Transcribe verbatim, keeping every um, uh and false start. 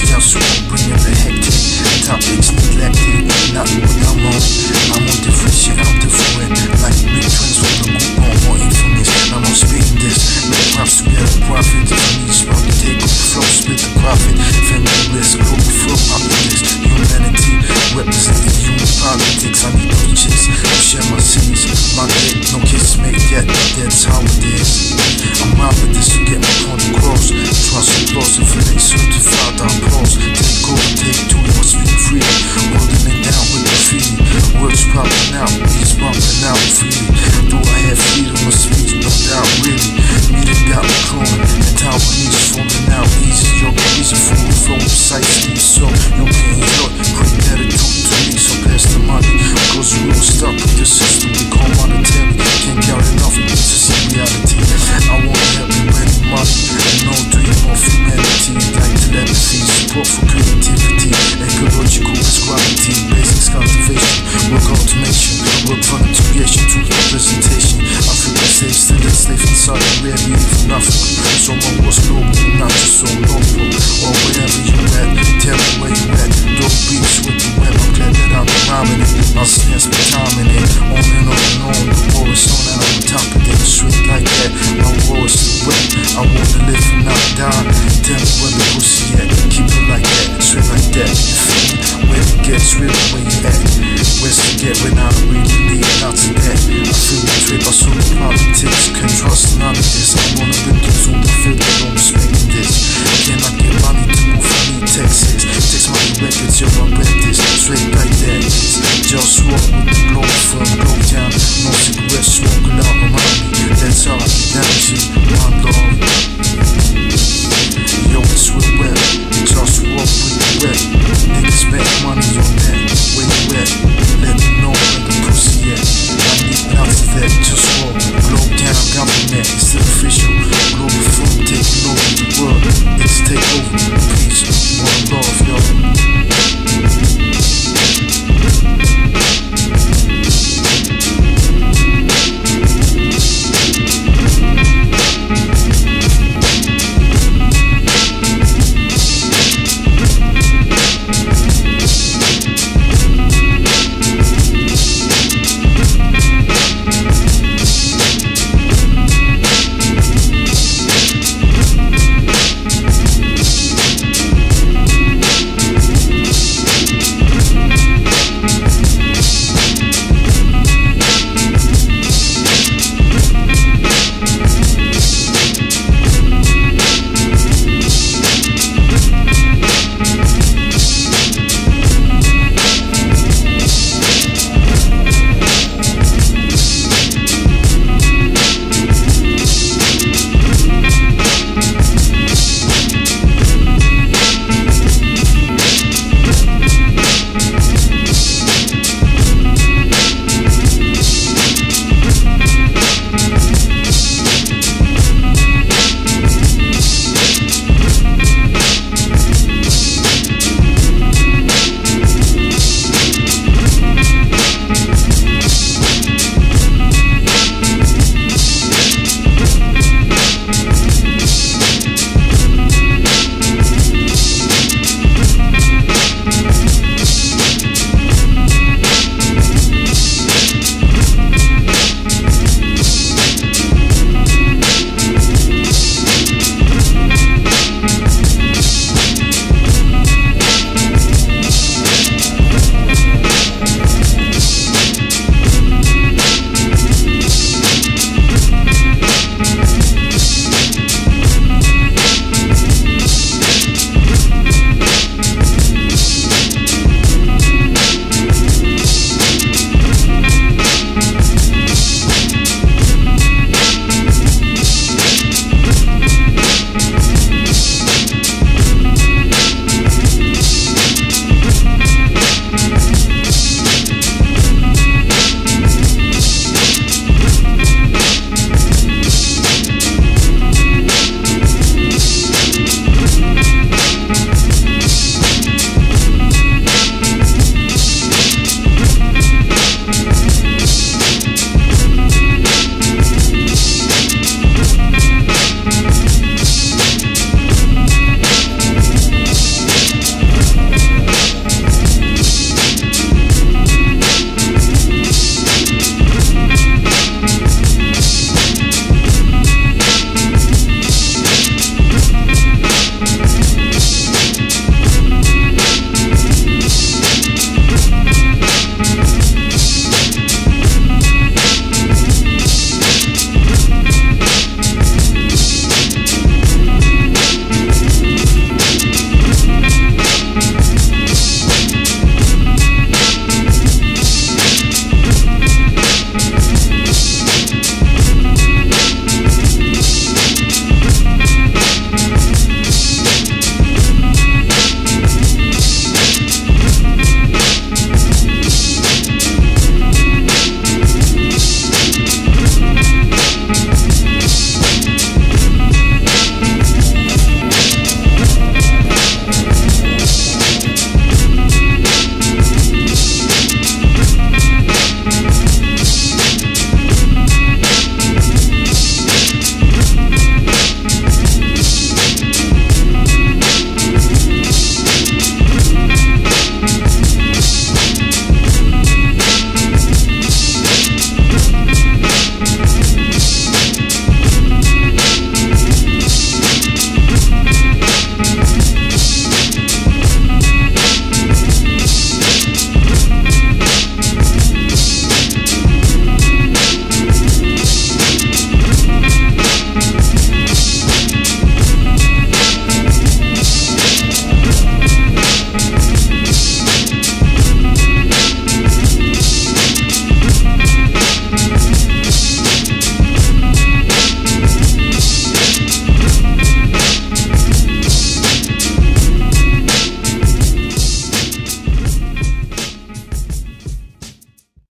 JustWar, bringing the hectic. Topics neglected, not what I'm on. I'm on different shit, I'm different. Like big twins with the group on, more infamous. I'm on speaking this. Make props together, profit. If you need spot to take up the flow, split the profit. Family risk, global firm, opulence. Humanity, representing human politics. I need preachers to share my seeds. My dick, no kiss made yet, that's how it is. I'm out with this to get my point across. Trust applause if it ain't certified, I pause. Take over, take two, you must be free. Holding it down with the feet. Words popping out, beats bumping out freely. Do I have freedom of speech? No doubt, really. Meeting out the clone, and Taiwanese falling out easy. Yo, easy for the flow, precisely. So, you can enjoy. Quick attitude to me, so pass the money. Cause we're all stuck with the system we call monetary. Can't count enough to see reality. I wanna help you win money. No dream of humanity. Like telepathy, support for creativity. Ecological equality, basics cultivation. Work automation, work from integration to representation. Africa safe, still enslaved inside the rare leaf from Africa. So my was global, not just so local. Or wherever you at, tell me where you at. Dope beats with the web, I'm glad that I'm rhyming it. My stance be timing it. On and on and on, the war is on and I'm on top of it. Straight like that, my war is the wet. I wanna live and not die. Tell me where the pussy at. Keep it like that, straight like that. You feel me? Where it gets real, where you at? Where's to get when I really need not to that? I feel betrayed by so many politics. Can't trust none of this. I wanna live the truth, I feel they don't respect this. Can I get money to move from me, Texas? Takes money records, yo, I bet this. Straight like that. JustWar with the Globalfirm, go down. No cigarettes smoking out around me. That's how I get down, G. OneLove. Yo, it's real wet. JustWar with the wet. Niggas make money on that. Where you at? Let me know where the pussy at. I need lots of that. JustWar, glow down, government. It's official. Globalfirm taking over the world. It's takeover. Peace. OneLove, yo.